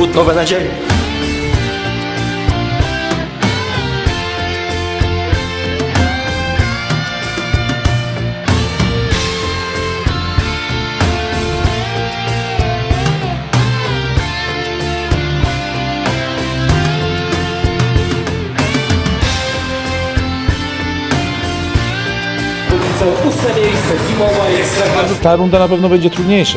Wód nowe nadzieje. Ósme miejsce, zimowa Ekstraklasa. Ta runda na pewno będzie trudniejsza.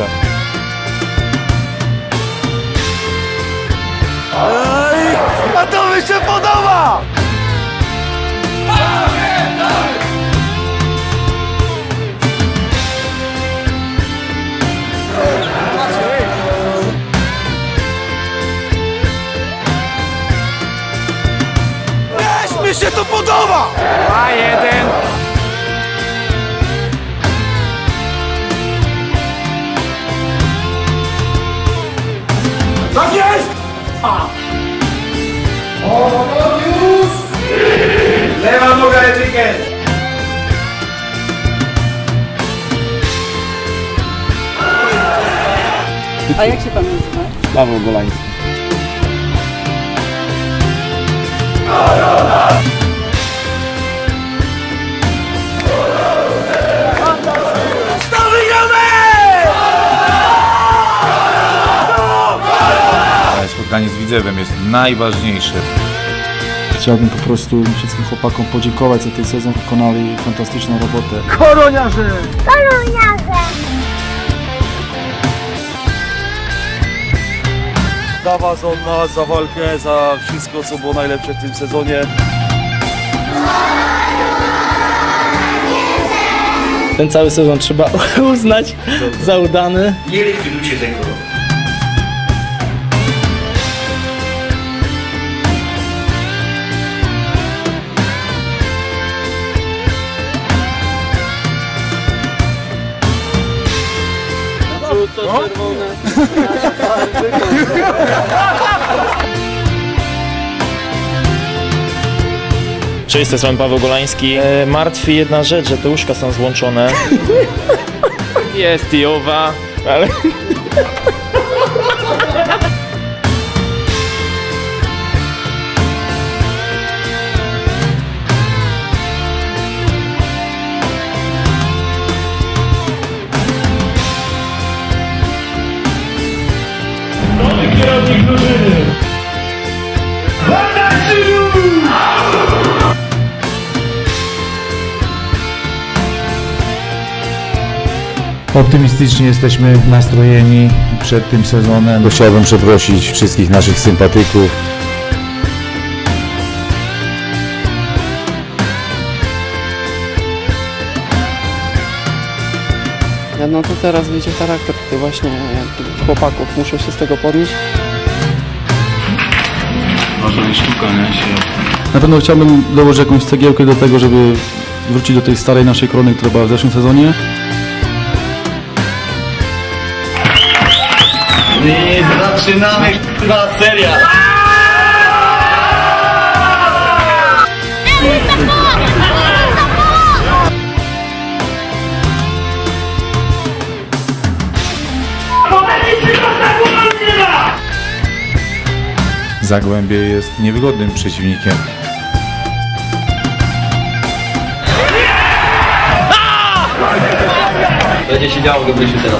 A to mi się podoba! Też mi się to podoba! 2-1. Tak jest! Już! Lewa noga Enriquez! A jak się pan nazywa? Paweł Golański. Spotkanie z Widzewem jest najważniejsze. Chciałbym po prostu wszystkim chłopakom podziękować za ten sezon, wykonali fantastyczną robotę. Koroniarze! Dla was, od nas, za walkę, za wszystko, co było najlepsze w tym sezonie. Ten cały sezon trzeba uznać za udany. Nie likwidujcie tego roku. Żółto, czerwone. Cześć, to jest pan Paweł Golański. Martwi jedna rzecz, że te łóżka są złączone. Jest i owa, ale... Kierownik drużyny. Optymistycznie jesteśmy nastrojeni przed tym sezonem. Chciałbym przeprosić wszystkich naszych sympatyków. No to teraz wyjdzie charakter tutaj właśnie chłopaków, muszą się z tego podnieść. Na pewno chciałbym dołożyć jakąś cegiełkę do tego, żeby wrócić do tej starej naszej korony, która była w zeszłym sezonie. I zaczynamy chyba seria! Zagłębie jest niewygodnym przeciwnikiem. Będzie się działo, Gabrysiu, teraz.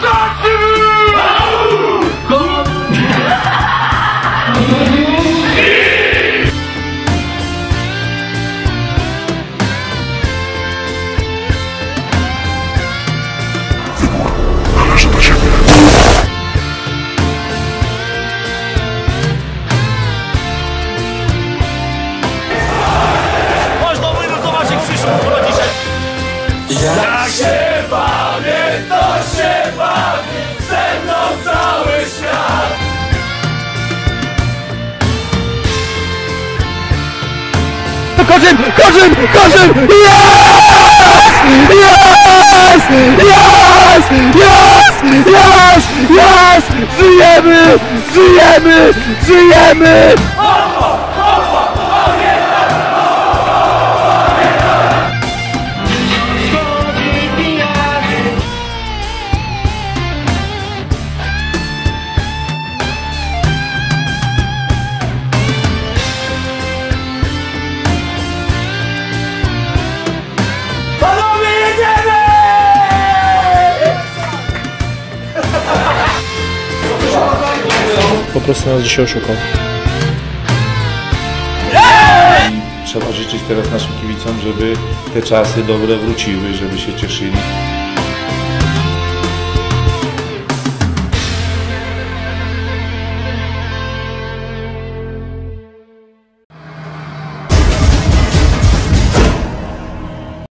Można wyluzować i przyszło urodzi się! Jak się bawię, to się bawię, ze mną cały świat! Korzyn! Jest! Żyjemy! po prostu nas dzisiaj oszukał. Trzeba życzyć teraz naszym kibicom, żeby te czasy dobre wróciły, żeby się cieszyli.